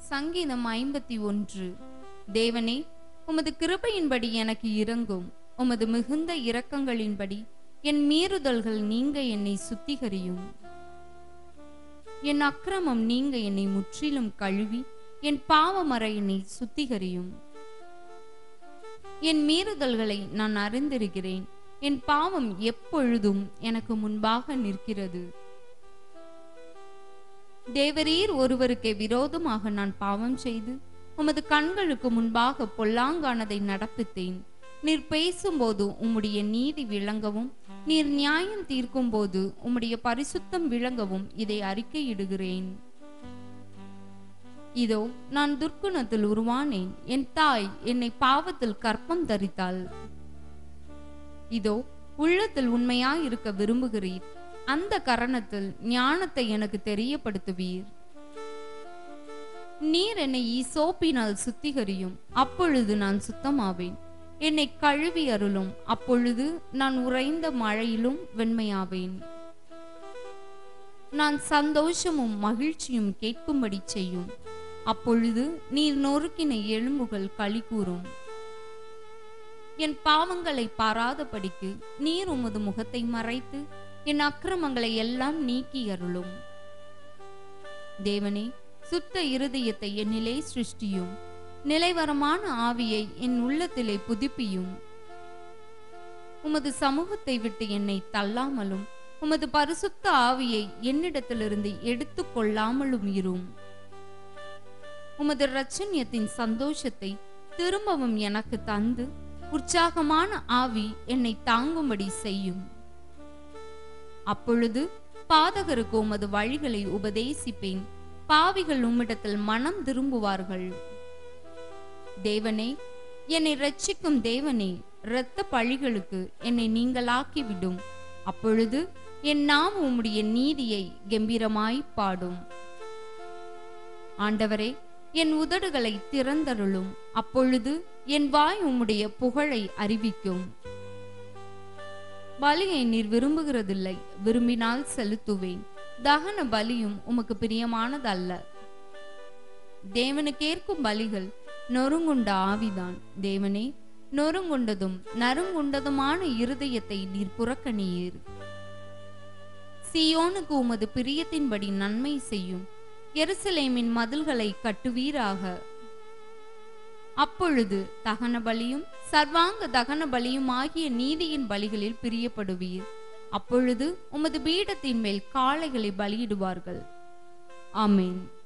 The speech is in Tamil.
சங்கீதம் 51. தேவனே, உமது கிருபையின்படி எனக்கு இரங்கும். உமது மிகுந்த இரக்கங்களின்படி என் மீறுதல்கள் நீங்க என்னை சுத்திகரியும். என் அக்கிரமம் நீங்க என்னை முற்றிலும் கழுவி என் பாவமற என்னை சுத்திகரியும். என் மீறுதல்களை நான் அறிந்திருக்கிறேன். என் பாவம் எப்பொழுதும் எனக்கு முன்பாக நிற்கிறது. தேவரீர் ஒருவருக்கே விரோதமாக நான் பாவம் செய்து உமது கண்களுக்கு முன்பாக பொல்லாங்கானதை நடப்பித்தேன். நீர் பேசும்போது உம்முடைய நீதி விளங்கவும், நீர் நியாயம் தீர்க்கும் போது உம்முடைய பரிசுத்தம் விளங்கவும் இதை அறிக்கையிடுகிறேன். இதோ நான் துர்க்குணத்தில் உருவானேன். என் தாய் என்னை பாவத்தில் கற்பம் தரித்தாள். இதோ உள்ளத்தில் உண்மையாயிருக்க விரும்புகிறீர். அந்த கரணத்தில் ஞானத்தை எனக்கு தெரியப்படுத்துவீர். நீர் என்னை ஈசோப்பினால் சுத்திகரியும், அப்பொழுது நான் சுத்தமாவேன். என்னை கழுவி அருளும், அப்பொழுது நான் உறைந்த மழையிலும் வெண்மையாவேன். நான் சந்தோஷமும் மகிழ்ச்சியும் கேட்கும்படி செய்யும், அப்பொழுது நீர் நொறுக்கின எலும்புகள் களி கூறும். என் பாவங்களை பாராதபடிக்கு நீர் உமது முகத்தை மறைத்து என் அக்கிரமங்களை எல்லாம் நீக்கி அருளும். தேவனே, சுத்த இருதயத்தை என்னிலே சிருஷ்டியும், நிலைவரமான ஆவியை என் உள்ளத்திலே புதுப்பியும். உமது சமூகத்தை விட்டு என்னை தள்ளாமலும் உமது பரிசுத்த ஆவியை என்னிடத்திலிருந்து எடுத்து கொள்ளாமலும் இரும். உமது இரட்சணியத்தின் சந்தோஷத்தை திரும்பவும் எனக்கு தந்து உற்சாகமான ஆவி என்னை தாங்கும்படி செய்யும். அப்பொழுது பாதகருக்கு உமது வழிகளை உபதேசிப்பேன். பாவிகள் உம்மிடத்தில் மனம் திரும்புவார்கள். தேவனே, என்னை இரட்சிக்கும் தேவனே, இரத்த பழிகளுக்கு என்னை நீங்களாக்கிவிடும். அப்பொழுது என் நாவு உம்முடைய நீதியை கம்பீரமாய் பாடும். ஆண்டவரே, என் உதடுகளை திறந்தருளும். அப்பொழுது என் வாய் உம்முடைய புகழை அறிவிக்கும். பலியை நீர் விரும்புகிறதில்லை, விரும்பினால் செலுத்துவேன். தகன பலியும் உமக்கு பிரியமானதல்ல. தேவனுக்கேற்கும் பலிகள் நொறுங்குண்ட ஆவிதான். தேவனே, நொறுங்குண்டதும் நறுங்குண்டதுமான இருதயத்தை நீர் புறக்கணியீர். சீயோனுக்கு உமது பிரியத்தின்படி நன்மை செய்யும். எருசலேமின் மதில்களை கட்டுவீராக. அப்பொழுது தகன பலியும் சர்வாங்க தகன பலியும் ஆகிய நீதியின் பலிகளில் பிரியப்படுவீர். அப்பொழுது உமது பீடத்தின் மேல் காளைகளை பலியிடுவார்கள். ஆமென்.